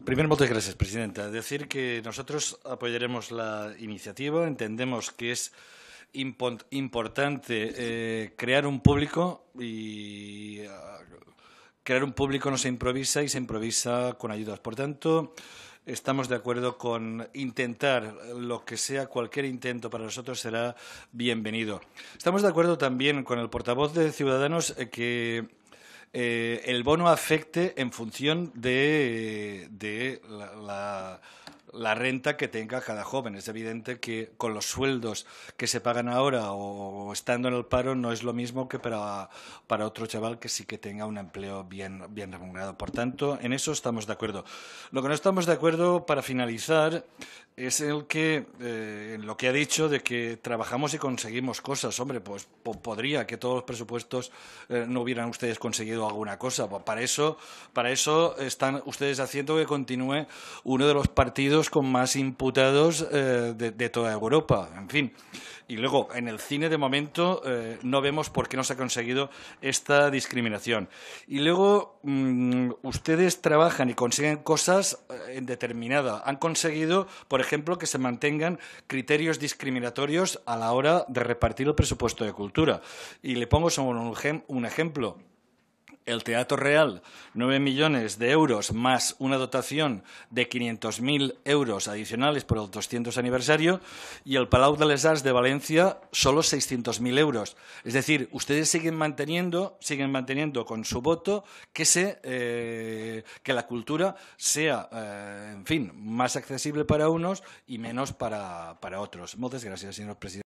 Primero, muchas gracias, presidenta. Decir que nosotros apoyaremos la iniciativa. Entendemos que es importante crear un público y crear un público no se improvisa y se improvisa con ayudas. Por tanto, estamos de acuerdo con intentar lo que sea, cualquier intento para nosotros será bienvenido. Estamos de acuerdo también con el portavoz de Ciudadanos que el bono afecte en función de la renta que tenga cada joven. Es evidente que con los sueldos que se pagan ahora o estando en el paro no es lo mismo que para otro chaval que sí que tenga un empleo bien remunerado. Por tanto, en eso estamos de acuerdo. Lo que no estamos de acuerdo, para finalizar, es en lo que ha dicho de que trabajamos y conseguimos cosas. Hombre, pues podría que todos los presupuestos no hubieran ustedes conseguido alguna cosa. Pues para eso están ustedes haciendo que continúe uno de los partidos con más imputados de toda Europa. En fin. Y luego, en el cine, de momento, no vemos por qué no se ha conseguido esta discriminación. Y luego, ustedes trabajan y consiguen cosas indeterminadas. Han conseguido, por ejemplo, que se mantengan criterios discriminatorios a la hora de repartir el presupuesto de cultura. Y le pongo solo un ejemplo. El Teatro Real, 9 millones de euros más una dotación de 500.000 euros adicionales por el 200 aniversario, y el Palau de les Arts de Valencia solo 600.000 euros. Es decir, ustedes siguen manteniendo con su voto que la cultura sea, en fin, más accesible para unos y menos para otros. Muchas gracias, señor presidente.